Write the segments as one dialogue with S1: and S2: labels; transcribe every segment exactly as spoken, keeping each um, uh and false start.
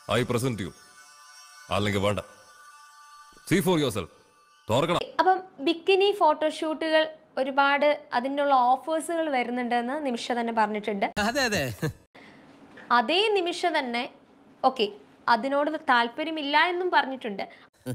S1: I present you. അല്ലെങ്കിൽ വേണ്ട. See for yourself. തുറക്കണം.
S2: അപ്പം ബിക്കിനി ഫോട്ടോഷൂട്ടുകൾ ഒരുപാട് അതിനുള്ള ഓഫേഴ്സുകൾ വരുന്നുണ്ടെന്ന് നിമിഷ തന്നെ പറഞ്ഞിട്ടുണ്ട്.
S3: അതെ അതെ.
S2: അതേ നിമിഷ തന്നെ ഓക്കെ അതിനോട് താല്പര്യമില്ല എന്നും പറഞ്ഞിട്ടുണ്ട്.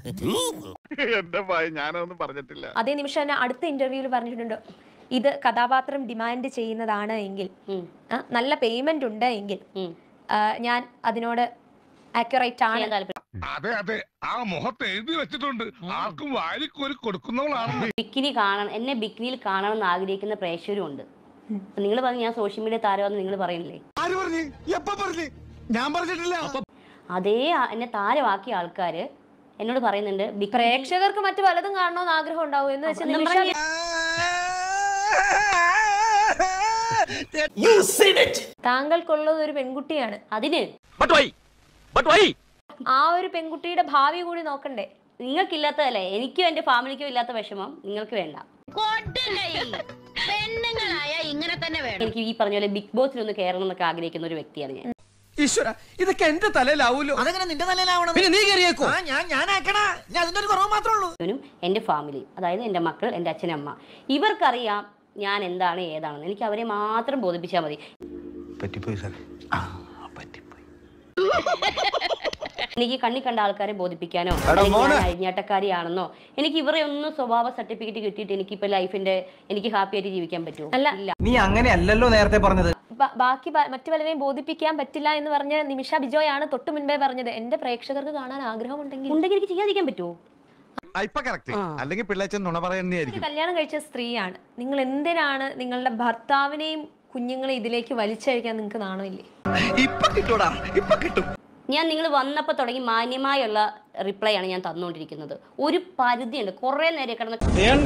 S2: അതേ നിമിഷം തന്നെ അടുത്ത ഇന്റർവ്യൂവിൽ പറഞ്ഞിട്ടുണ്ട് ഇത് കഥാപാത്രം ഡിമാൻഡ് ചെയ്യുന്നതാണ് എങ്കിൽ, നല്ല പേയ്മെന്റ് ഉണ്ട് എങ്കിൽ ഞാൻ അതിനോട് ആക്യുറേറ്റ് ആണ്.
S4: അതെ അതെ, ആ മുഖത്ത് എഴുതി വെച്ചിട്ടുണ്ട്, ആർക്കും വാരിക്കോരി കൊടുക്കുന്നവളാണ്.
S5: ബിക്കിനി കാണണം, എന്നെ ബിക്കിനിയിൽ കാണണം എന്ന് ആഗ്രഹിക്കുന്ന പ്രേക്ഷകരും ഉണ്ട്. നിങ്ങൾ പറഞ്ഞു ഞാൻ സോഷ്യൽ മീഡിയ താരമാണെന്ന് നിങ്ങൾ പറയുന്നില്ലേ?
S4: ഞാൻ പറഞ്ഞിട്ടില്ല.
S5: അതേ എന്നെ താരമാക്കിയ ആൾക്കാര് എന്നോട് പറയുന്നുണ്ട്
S2: പ്രേക്ഷകർക്ക് മറ്റു പലതും കാണണമെന്ന് ആഗ്രഹം ഉണ്ടാവും എന്ന് വെച്ചാൽ താങ്കൾക്കുള്ളത് ഒരു പെൺകുട്ടിയാണ്.
S5: അതിന് ആ ഒരു പെൺകുട്ടിയുടെ ഭാവി കൂടി നോക്കണ്ടേ? നിങ്ങൾക്കില്ലാത്തതല്ലേ എനിക്കും എന്റെ ഫാമിലിക്കും ഇല്ലാത്ത വിഷമം നിങ്ങൾക്ക് വേണ്ട. എനിക്ക് ഈ പറഞ്ഞ പോലെ ബിഗ് ബോസിൽ ഒന്ന് കയറണം എന്നൊക്കെ ആഗ്രഹിക്കുന്ന ഒരു വ്യക്തിയാണ് ഞാൻ.
S3: ഈശ്വര, ഇതൊക്കെ എന്റെ തലയിലാവൂലോ?
S6: അതെങ്ങനെ നിന്റെ തലയിലാവണം? പിന്നെ നീ കയറിയേക്കോ? ഞാൻ ഞാനാക്കണ, ഞാൻ അതിന്റെ ഒരു കുറവ് മാത്രമേ ഉള്ളൂ.
S5: എന്റെ ഫാമിലി, അതായത് എന്റെ മക്കൾ, എന്റെ അച്ഛനമ്മ, ഇവർക്കറിയാം ഞാൻ എന്താണ് ഏതാണെന്ന്. എനിക്ക് അവരെ മാത്രം ബോധിപ്പിച്ചാൽ മതി. എനിക്ക് കണ്ണി കണ്ട ആൾക്കാരെ ബോധിപ്പിക്കാനോ അഴിഞ്ഞാട്ടക്കാരിയാണെന്നോ എനിക്ക് ഇവരെ ഒന്നും സ്വഭാവ സർട്ടിഫിക്കറ്റ് കിട്ടിയിട്ട് എനിക്ക് ഇപ്പൊ ലൈഫിന്റെ എനിക്ക് ഹാപ്പി ആയിട്ട് ജീവിക്കാൻ പറ്റുമോ?
S6: അല്ല, നീ അങ്ങനെ അല്ലല്ലോ നേരത്തെ പറഞ്ഞത്.
S2: ബാക്കി മറ്റു പലരെയും ബോധിപ്പിക്കാൻ പറ്റില്ല എന്ന് പറഞ്ഞ നിമിഷ ബിജോയാണ് തൊട്ടു മുൻപേ പറഞ്ഞത് എന്റെ പ്രേക്ഷകർക്ക് കാണാൻ ആഗ്രഹം ഉണ്ടെങ്കിൽ
S5: ഉണ്ടെങ്കിൽ എനിക്ക് ചെയ്യാതിരിക്കാൻ പറ്റുമോ?
S2: കല്യാണം കഴിച്ച സ്ത്രീയാണ് നിങ്ങൾ, എന്തിനാണ് നിങ്ങളുടെ ഭർത്താവിനെയും കുഞ്ഞുങ്ങളെ ഇതിലേക്ക് വലിച്ചഴിക്കാൻ നിങ്ങൾക്ക് നാണമില്ലേ?
S5: ഞാൻ നിങ്ങൾ വന്നപ്പോൾ തുടങ്ങി മാന്യമായുള്ള റിപ്ലൈ ആണ് ഞാൻ തന്നുകൊണ്ടിരിക്കുന്നത്. ഒരു പരിധിയുണ്ട്. കുറെ നേരം കിടന്ന്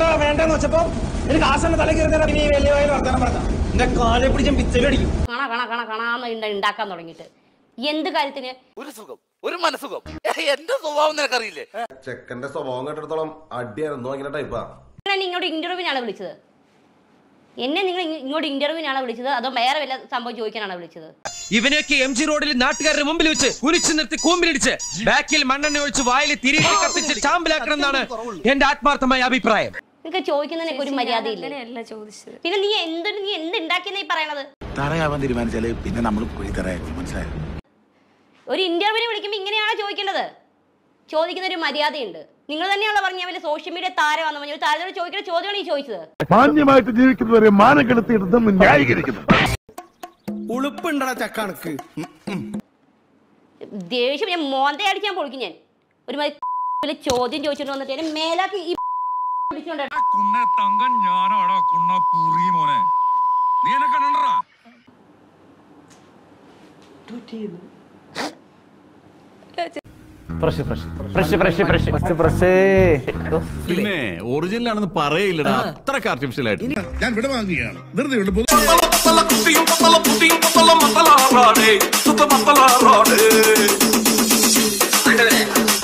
S5: കാണാ കാണാ കാണാ കാണാന്ന് ഉണ്ടാക്കാൻ തുടങ്ങിയിട്ട് എന്ത് കാര്യത്തിന്?
S7: ഒരു സുഖം, ഒരു മനസുഖം. എന്റെ സ്വഭാവം നിനക്കറിയില്ലേ? ചെക്കന്റെ സ്വഭാവം കേട്ടിടത്തോളം അടിയായിരുന്നു. ഇങ്ങനെ ടൈപ്പാ.
S5: ഇങ്ങോട്ട് ഇന്റർവ്യൂവിനാണ് വിളിച്ചത്? എന്നെ നിങ്ങൾ ഇങ്ങോട്ട് ഇന്റർവ്യൂവിനാണ് വിളിച്ചത് അതോ വേറെ വല്ല സംഭവം ചോദിക്കാനാണ് വിളിച്ചത്?
S3: ഇവനെയൊക്കെ എം ജി റോഡിൽ നാട്ടുകാരുടെ മുമ്പിൽ വെച്ച് കുരിച്ചു നിർത്തി കൂമ്പിലിടിച്ച് ബാക്കിൽ മണ്ണെണ്ണ ഒഴിച്ച് വായിൽ തിരികെ കത്തിച്ച് ചാമ്പലാക്കണം എന്നാണ് എന്റെ ആത്മാർത്ഥമായ അഭിപ്രായം.
S5: നിങ്ങൾക്ക് ചോദിക്കുന്നതിനൊക്കെ ഒരു മര്യാദയില്ല. പിന്നെ നീ എന്തൊരു നീ എന്ത് ഉണ്ടാക്കിയെന്നായി പറയണത്?
S4: പിന്നെ നമ്മൾ മനസ്സിലായോ?
S5: ഒരു ഇന്റർവ്യൂവിന് വിളിക്കുമ്പോൾ ഇങ്ങനെയാണോ ചോദിക്കേണ്ടത്? ചോദിക്കുന്ന ഒരു മര്യാദയുണ്ട്. നിങ്ങൾ തന്നെയാണല്ലോ പറഞ്ഞ വലിയ സോഷ്യൽ മീഡിയ താരമാണെന്ന് പറഞ്ഞു. ഒരു താരത്തോട് ചോദിക്കുന്ന ചോദ്യമാണ് ഈ ചോദിച്ചത്.
S4: മാന്യമായിട്ട് ജീവിക്കുന്നവരെ മാനം കെടുത്തിയിടത്തും ന്യായീകരിക്കുന്നു.
S3: ഉളുപ്പുണ്ടടാ ചക്കണക്ക്.
S5: ദേഷ്യം ഞാൻ മോന്തെ അടിക്കാൻ പൊളിക്കും ഞാൻ. ഒരു വലിയ ചോദ്യം ചോദിച്ചിട്ട് വന്നിട്ട് മേലാക്കി ഈ
S1: പിന്നെ ഒറിജിനൽ ആണെന്ന് പറയില്ലടാ, അത്രക്ക് ആർട്ടിഫിഷ്യൽ ആയിട്ട്.
S4: ഞാൻ ഇവിടെ വാങ്ങുകയാണ് വെറുതെ